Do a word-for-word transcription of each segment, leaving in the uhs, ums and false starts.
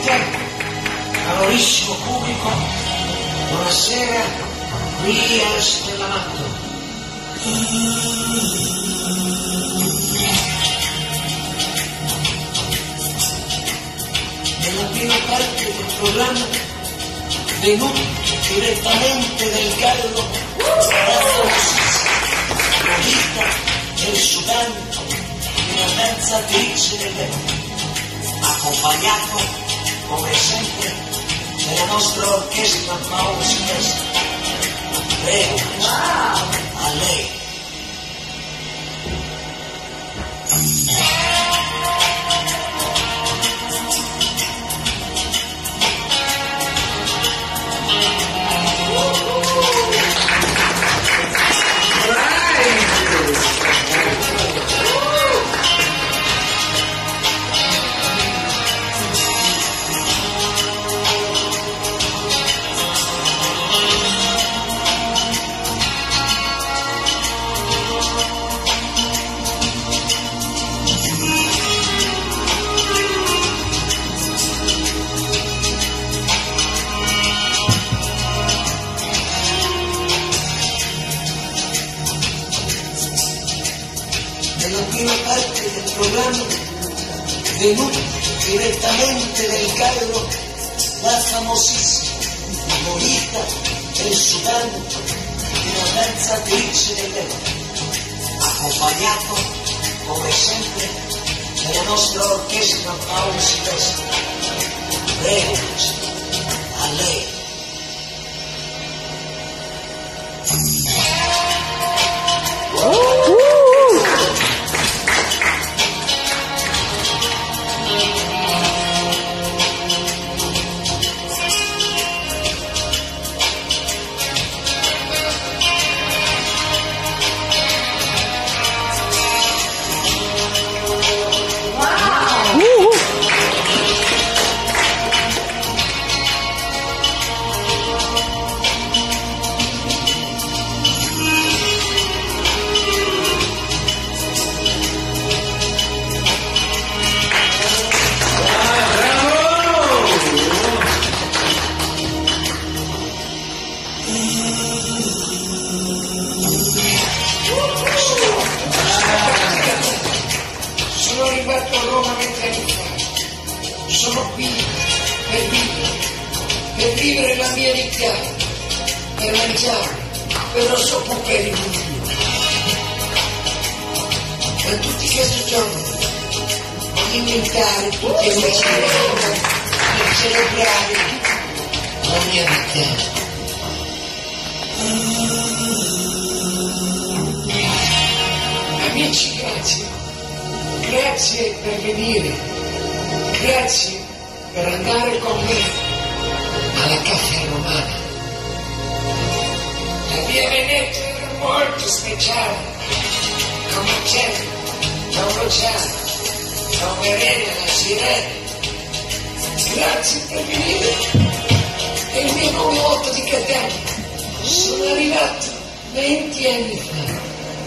Twitter, calorissimo pubblico, buonasera, qui è Stellamato. Nella prima parte del programma, venuto direttamente del Cairo, la vita del Sudan, una danzatrice dell'Europa, accompagnato come sempre dalla nostra orchestra Paolo Silvestri. Prego, a lei. Venuto direttamente del Cairo, la famosissima favorita del Sudan, una danzatrice dell'Europa, accompagnato come sempre dalla nostra orchestra Paolo Silvestri. Prego, a lei. Amici, grazie. Grazie per venire. Grazie per andare con me alla Caffè Romana. La via Veneto era molto speciale. Con il cielo, con l'oceano, con Verena, la sirena. Grazie per venire. È il mio nuovo moto di Catania. Sono arrivato venti anni fa.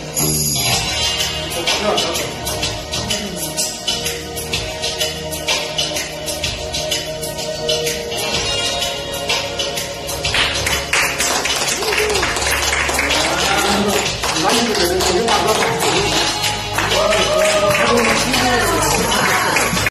No, no. Thank you.